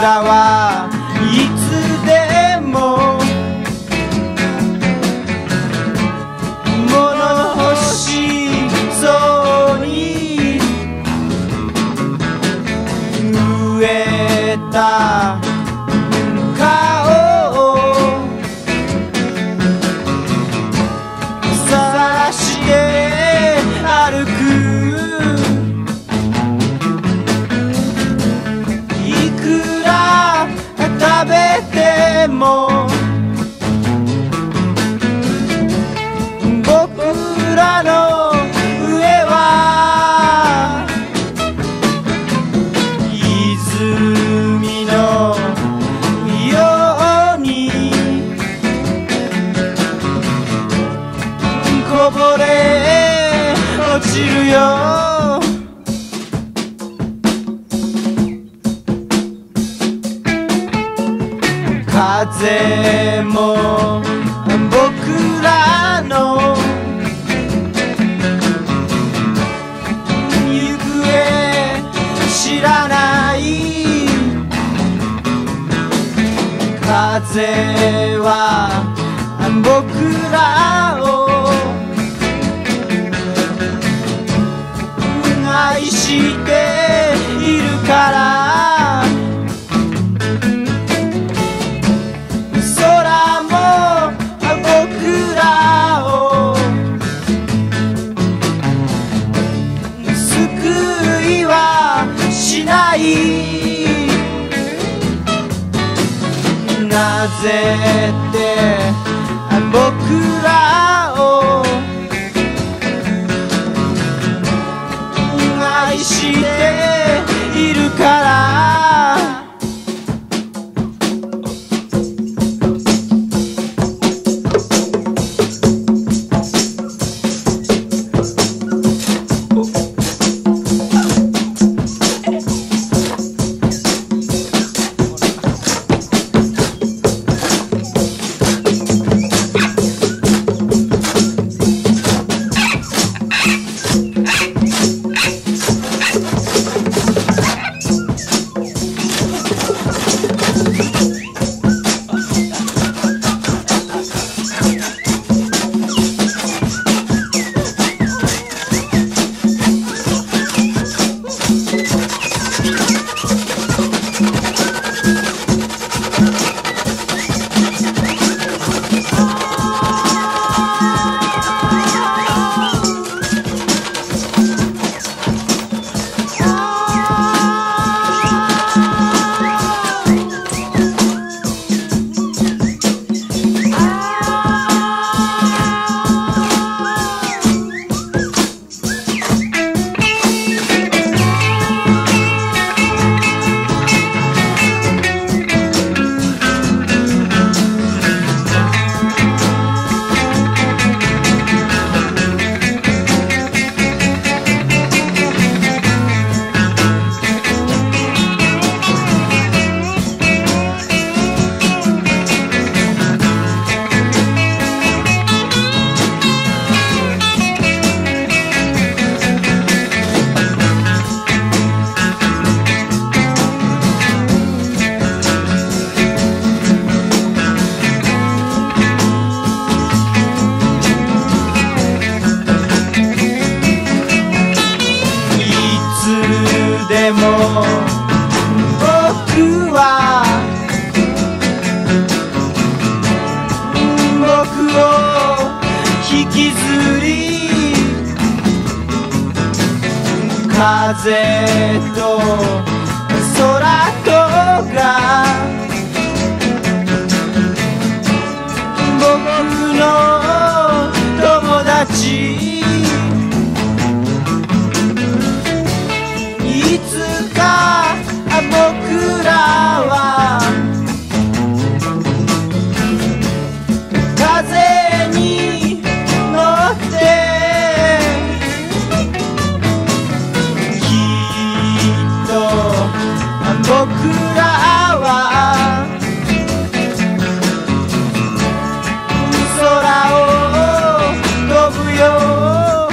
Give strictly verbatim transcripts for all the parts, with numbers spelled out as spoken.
らはいつでも物欲しそうに飢えた顔を晒して歩く。いくら食べても僕らの上は泉のようにこぼれ落ちるよ。風も僕らの行方知らない。風は僕らを愛しているから。空も僕らを救いはしない。なぜって僕らを愛しているから。でも僕は僕を引きずり風と空とが僕の友達。いつか僕らは風に乗ってきっと僕らは空を飛ぶよ。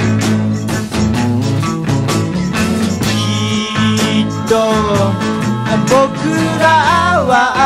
きっと僕らは